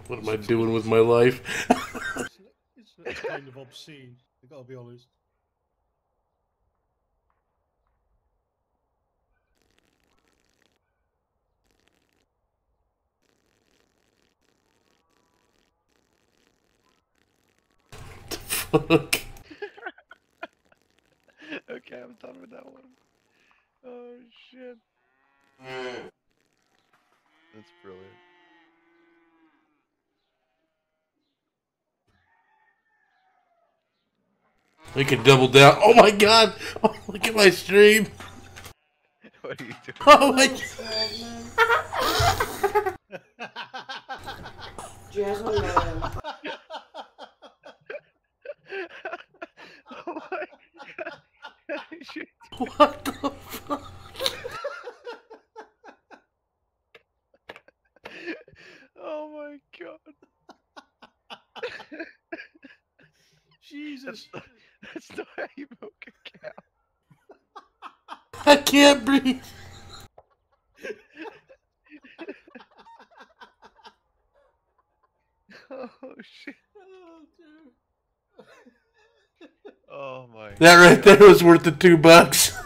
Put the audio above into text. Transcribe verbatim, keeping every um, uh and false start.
What am I doing with my life? it's, it's, it's kind of obscene, I gotta be honest. Fuck. Okay, I'm done with that one. Oh shit. That's brilliant. We can double down. Oh my god! Oh, look at my stream. What are you doing? Oh my Jazz on man. Oh my god. Shit. What the fuck? Oh my god. Jesus. That's, that's not how you milk a cow. I can't breathe. Oh shit. Oh, dude. Oh my That right there was worth the two bucks.